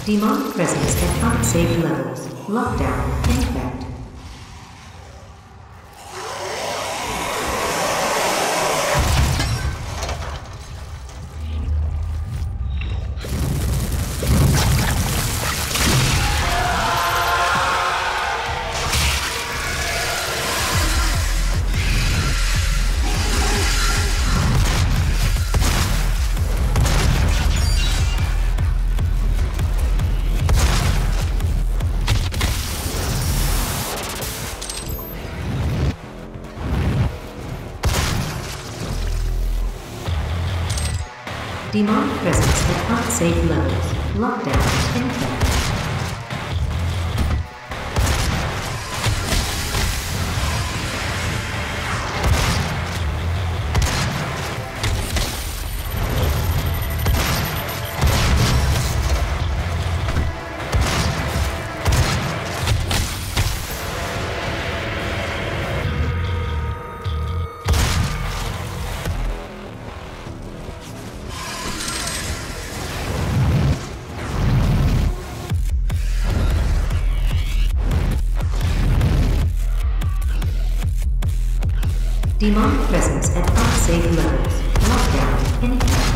Demonic presence at unsafe levels. Lockdown in effect. Demonic presence at unsafe levels. Lockdown in effect. Demonic presence at unsafe levels. Lockdown in effect.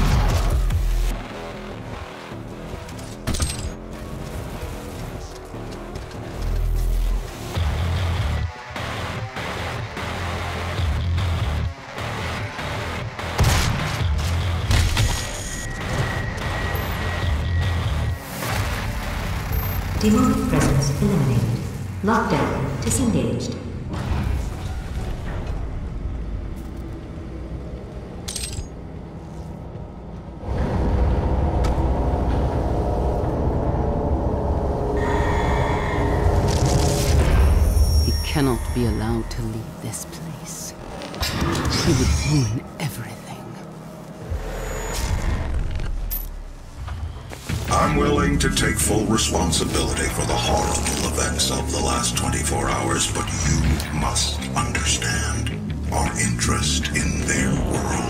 Demonic presence eliminated. Lockdown disengaged. Cannot be allowed to leave this place. He would ruin everything. I'm willing to take full responsibility for the horrible events of the last 24 hours, but you must understand our interest in their world